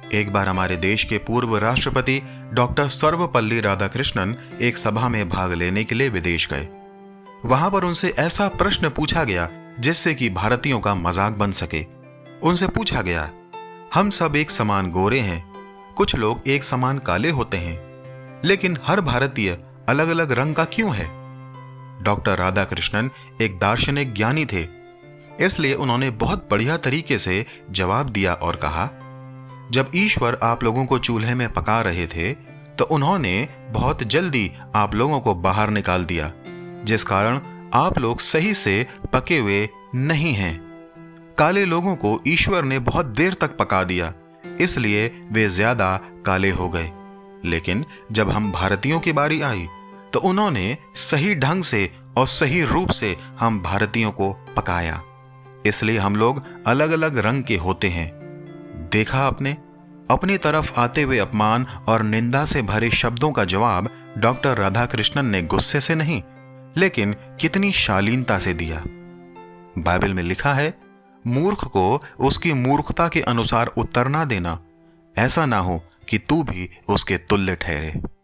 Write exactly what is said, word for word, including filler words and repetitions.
एक बार हमारे देश के पूर्व राष्ट्रपति डॉक्टर सर्वपल्ली राधाकृष्णन एक सभा में भाग लेने के लिए विदेश गए। वहां पर उनसे ऐसा प्रश्न पूछा गया जिससे कि भारतीयों का मजाक बन सके। उनसे पूछा गया, हम सब एक समान गोरे हैं, कुछ लोग एक समान काले होते हैं, लेकिन हर भारतीय अलग अलग रंग का क्यों है? डॉक्टर राधाकृष्णन एक दार्शनिक ज्ञानी थे, इसलिए उन्होंने बहुत बढ़िया तरीके से जवाब दिया और कहा, जब ईश्वर आप लोगों को चूल्हे में पका रहे थे तो उन्होंने बहुत जल्दी आप लोगों को बाहर निकाल दिया, जिस कारण आप लोग सही से पके हुए नहीं हैं। काले लोगों को ईश्वर ने बहुत देर तक पका दिया, इसलिए वे ज्यादा काले हो गए। लेकिन जब हम भारतीयों की बारी आई तो उन्होंने सही ढंग से और सही रूप से हम भारतीयों को पकाया, इसलिए हम लोग अलग अलग रंग के होते हैं। देखा आपने, अपनी तरफ आते हुए अपमान और निंदा से भरे शब्दों का जवाब डॉक्टर राधाकृष्णन ने गुस्से से नहीं, लेकिन कितनी शालीनता से दिया। बाइबल में लिखा है, मूर्ख को उसकी मूर्खता के अनुसार उत्तर ना देना, ऐसा ना हो कि तू भी उसके तुल्य ठहरे।